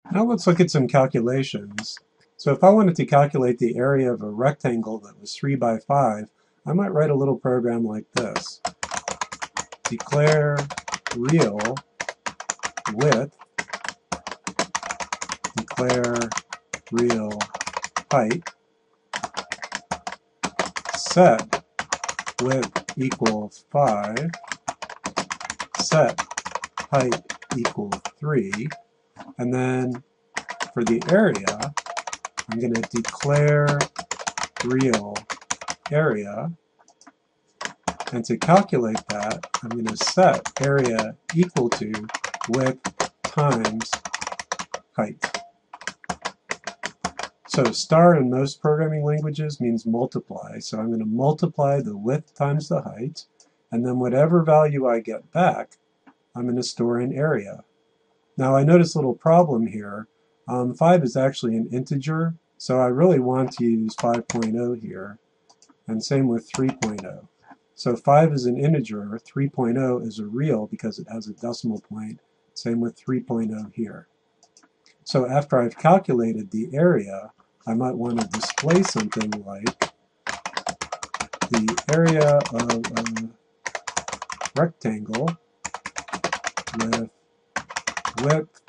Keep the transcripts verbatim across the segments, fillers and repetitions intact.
Now let's look at some calculations. So if I wanted to calculate the area of a rectangle that was three by five, I might write a little program like this. Declare real width, declare real height, set width equal five, set height equal three, and then for the area, I'm going to declare real area, and to calculate that, I'm going to set area equal to width times height. So star in most programming languages means multiply, so I'm going to multiply the width times the height, and then whatever value I get back, I'm going to store in area. Now I notice a little problem here. Um, five is actually an integer, so I really want to use five point oh here, and same with three point oh. So five is an integer, three point oh is a real because it has a decimal point, same with three point oh here. So after I've calculated the area, I might want to display something like the area of a rectangle with width,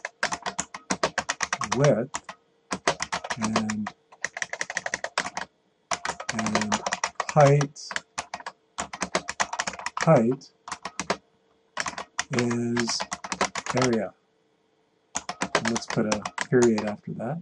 width, and, and height, height is area. And let's put a period after that.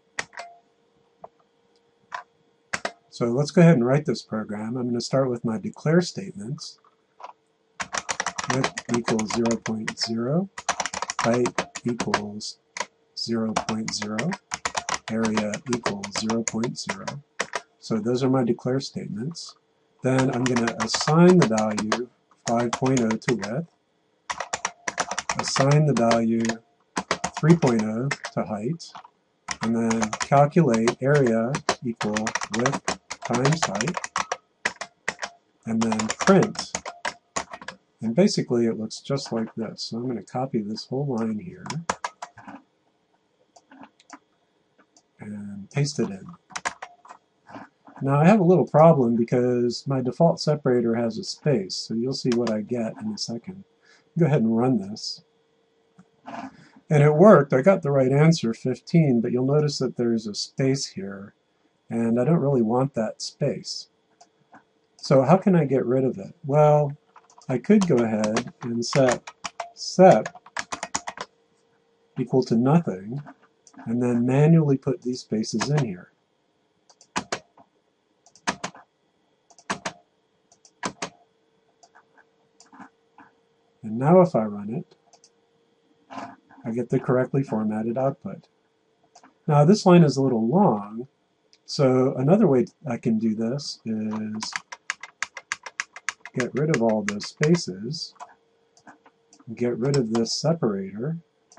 So let's go ahead and write this program. I'm going to start with my declare statements. Width equals zero point zero, height equals zero point zero, area equals zero point zero. So those are my declare statements. Then I'm going to assign the value five point oh to width, assign the value three point oh to height, and then calculate area equal width times height, and then print. And basically it looks just like this. So I'm going to copy this whole line here and paste it in. Now I have a little problem because my default separator has a space, so you'll see what I get in a second. Go ahead and run this. And it worked. I got the right answer, fifteen, but you'll notice that there's a space here, and I don't really want that space. So how can I get rid of it? Well, I could go ahead and set set equal to nothing, and then manually put these spaces in here. And now if I run it, I get the correctly formatted output. Now this line is a little long, so another way I can do this is get rid of all those spaces, get rid of this separator,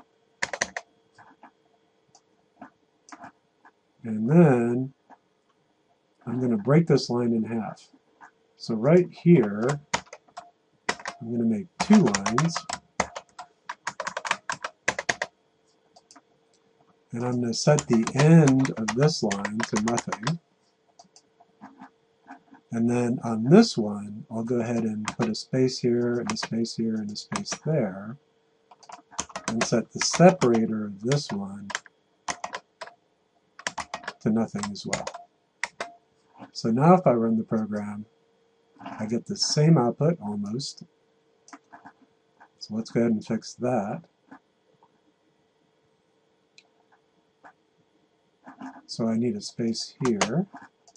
and then I'm going to break this line in half. So right here, I'm going to make two lines, and I'm going to set the end of this line to nothing. And then on this one, I'll go ahead and put a space here, and a space here, and a space there, and set the separator of this one to nothing as well. So now if I run the program, I get the same output almost. So let's go ahead and fix that. So I need a space here.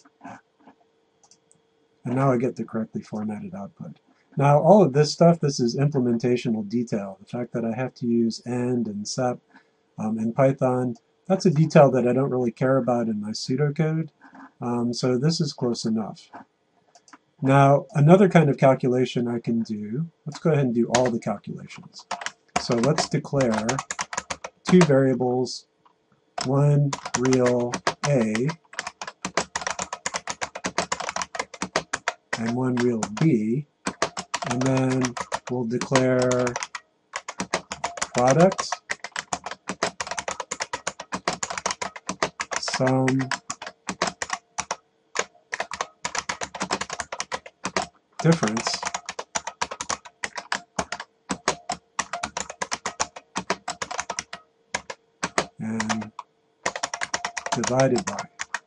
And now I get the correctly formatted output. Now all of this stuff, this is implementational detail. The fact that I have to use AND and SEP um, in Python, that's a detail that I don't really care about in my pseudocode. Um, so this is close enough. Now another kind of calculation I can do, let's go ahead and do all the calculations. So let's declare two variables, one real A and one real B, and then we'll declare product some difference and divided by.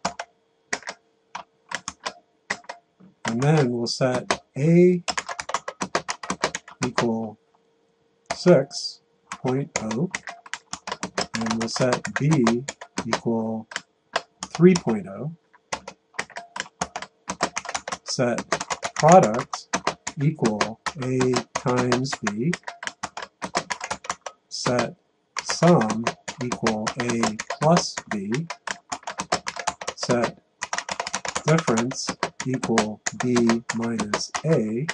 And then we'll set A equal six point zero, and we'll set B equal three point zero, set product equal A times B, set sum equal A plus B, set difference equal B minus A,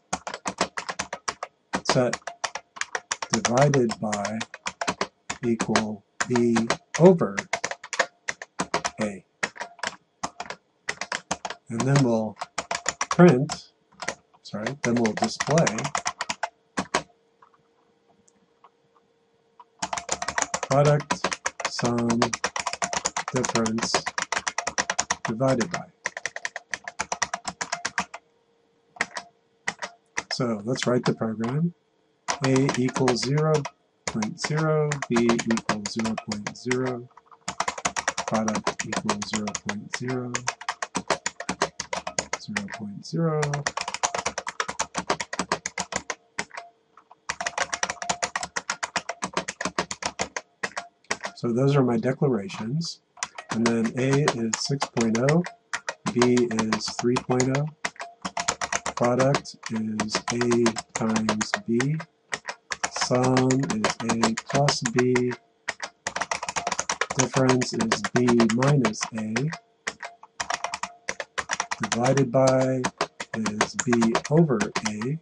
set divided by equal B over A. And then we'll print, sorry, then we'll display product sum difference divided by. So let's write the program. A equals zero point zero, B equals zero point zero, product equals zero point zero, zero point zero, so those are my declarations. And then A is six point zero, B is three point zero, product is A times B, sum is A plus B, difference is B minus A, divided by is B over A,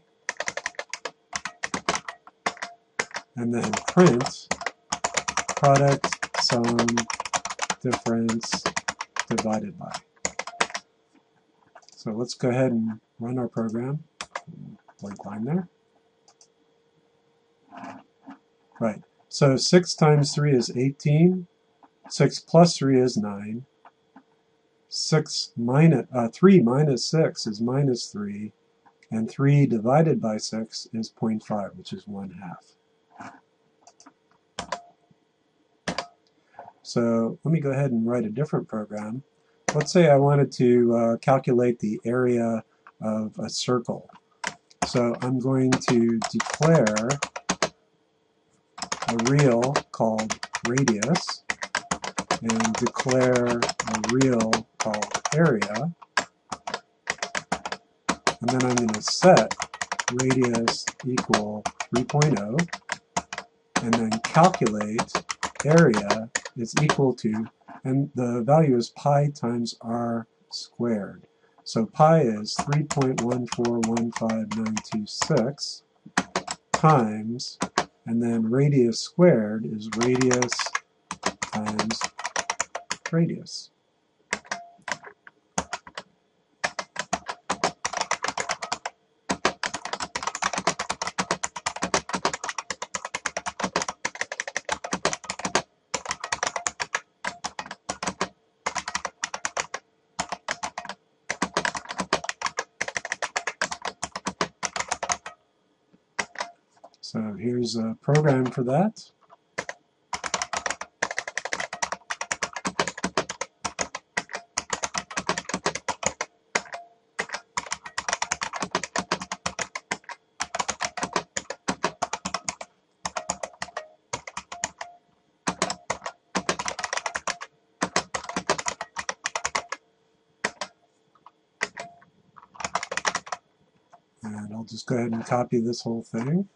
and then print product sum difference divided by. So let's go ahead and run our program. Blank line there. Right. So six times three is eighteen. six plus three is nine. six minus, uh, three minus six is minus three. And three divided by six is zero point five, which is one half. So let me go ahead and write a different program. Let's say I wanted to uh, calculate the area of a circle. So I'm going to declare a real called radius and declare a real called area. And then I'm going to set radius equal three point zero and then calculate area is equal to, and the value is pi times r squared. So pi is three point one four one five nine two six times, and then radius squared is radius times radius. So here's a program for that. And I'll just go ahead and copy this whole thing.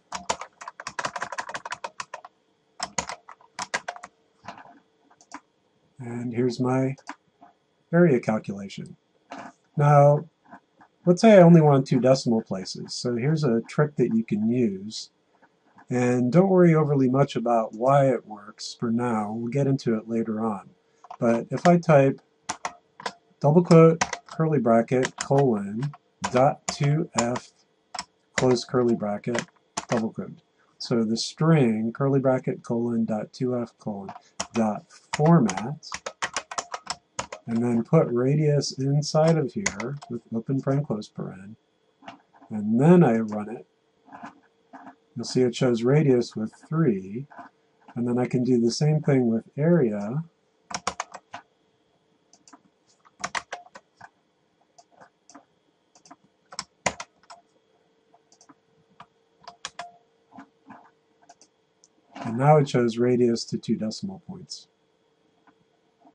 And here's my area calculation. Now, let's say I only want two decimal places. So here's a trick that you can use. And don't worry overly much about why it works for now. We'll get into it later on. But if I type double quote, curly bracket, colon, dot two f, close curly bracket, double quote. So the string, curly bracket, colon, dot two f, colon, dot format and then put radius inside of here with open paren, close paren, and then I run it, you'll see it shows radius with three, and then I can do the same thing with area. And now it shows radius to two decimal points.